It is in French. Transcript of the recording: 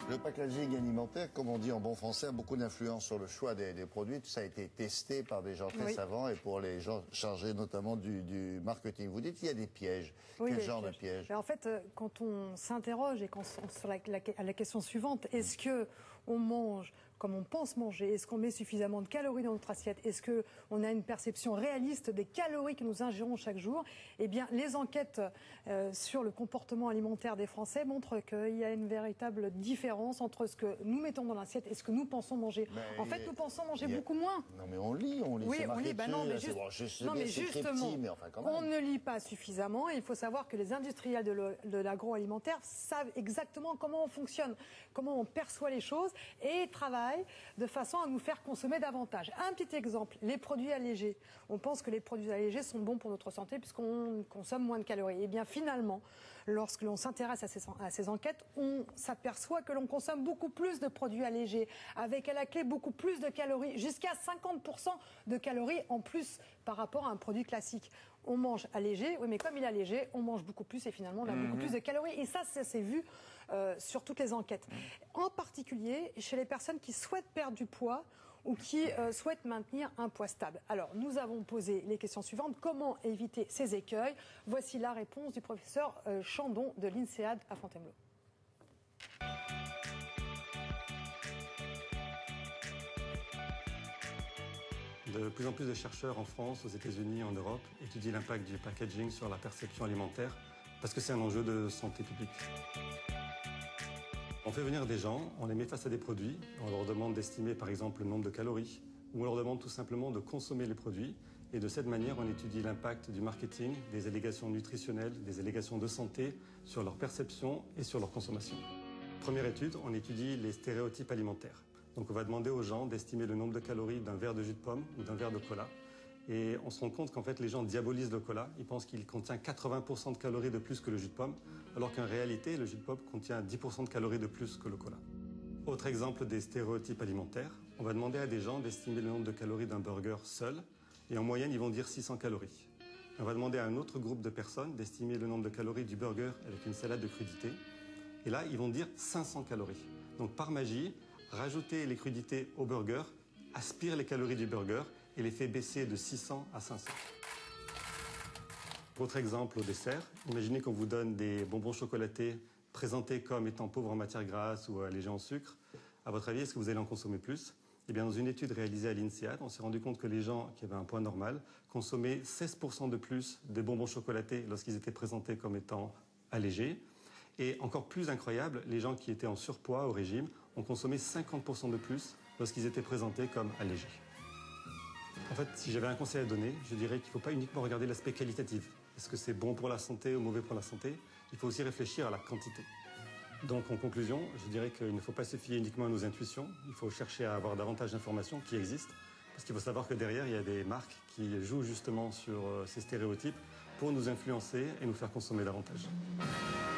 Le packaging alimentaire, comme on dit en bon français, a beaucoup d'influence sur le choix des produits. Tout ça a été testé par des gens très savants et pour les gens chargés notamment du marketing. Vous dites qu'il y a des pièges. Quel genre de pièges? En fait, quand on s'interroge et sur la question suivante, est-ce que on mange comme on pense manger? Est-ce qu'on met suffisamment de calories dans notre assiette? Est-ce qu'on a une perception réaliste des calories que nous ingérons chaque jour? Eh bien, les enquêtes sur le comportement alimentaire des Français montrent qu'il y a une véritable différence entre ce que nous mettons dans l'assiette et ce que nous pensons manger. Mais en fait, nous pensons manger beaucoup moins. Non, mais on lit. Oui, on lit. Non, mais, justement, mais enfin, quand même. On ne lit pas suffisamment. Il faut savoir que les industriels de l'agroalimentaire savent exactement comment on fonctionne, comment on perçoit les choses et travaillent de façon à nous faire consommer davantage. Un petit exemple, les produits allégés. On pense que les produits allégés sont bons pour notre santé puisqu'on consomme moins de calories. Et bien finalement, lorsque l'on s'intéresse à ces enquêtes, on s'aperçoit que l'on consomme beaucoup plus de produits allégés, avec à la clé beaucoup plus de calories, jusqu'à 50% de calories en plus par rapport à un produit classique. On mange allégé, oui, mais comme il est allégé, on mange beaucoup plus et finalement on a beaucoup plus de calories. Et ça s'est vu sur toutes les enquêtes. En particulier chez les personnes qui souhaitent perdre du poids ou qui souhaitent maintenir un poids stable. Alors, nous avons posé les questions suivantes. Comment éviter ces écueils? Voici la réponse du professeur Chandon de l'INSEAD à Fontainebleau. De plus en plus de chercheurs en France, aux États-Unis, en Europe étudient l'impact du packaging sur la perception alimentaire parce que c'est un enjeu de santé publique. On fait venir des gens, on les met face à des produits, on leur demande d'estimer par exemple le nombre de calories ou on leur demande tout simplement de consommer les produits et de cette manière on étudie l'impact du marketing, des allégations nutritionnelles, des allégations de santé sur leur perception et sur leur consommation. Première étude, on étudie les stéréotypes alimentaires. Donc on va demander aux gens d'estimer le nombre de calories d'un verre de jus de pomme ou d'un verre de cola. Et on se rend compte qu'en fait les gens diabolisent le cola. Ils pensent qu'il contient 80% de calories de plus que le jus de pomme, alors qu'en réalité le jus de pomme contient 10% de calories de plus que le cola. Autre exemple des stéréotypes alimentaires, on va demander à des gens d'estimer le nombre de calories d'un burger seul, et en moyenne ils vont dire 600 calories. On va demander à un autre groupe de personnes d'estimer le nombre de calories du burger avec une salade de crudités, et là ils vont dire 500 calories. Donc par magie, rajouter les crudités au burger aspire les calories du burger et les fait baisser de 600 à 500. Autre exemple au dessert, imaginez qu'on vous donne des bonbons chocolatés présentés comme étant pauvres en matière grasse ou allégés en sucre. À votre avis, est-ce que vous allez en consommer plus? Eh bien, dans une étude réalisée à l'INSEAD, on s'est rendu compte que les gens qui avaient un poids normal consommaient 16% de plus des bonbons chocolatés lorsqu'ils étaient présentés comme étant allégés. Et encore plus incroyable, les gens qui étaient en surpoids au régime ont consommé 50% de plus lorsqu'ils étaient présentés comme allégés. En fait, si j'avais un conseil à donner, je dirais qu'il ne faut pas uniquement regarder l'aspect qualitatif. Est-ce que c'est bon pour la santé ou mauvais pour la santé? Il faut aussi réfléchir à la quantité. Donc en conclusion, je dirais qu'il ne faut pas se fier uniquement à nos intuitions. Il faut chercher à avoir davantage d'informations qui existent. Parce qu'il faut savoir que derrière, il y a des marques qui jouent justement sur ces stéréotypes pour nous influencer et nous faire consommer davantage.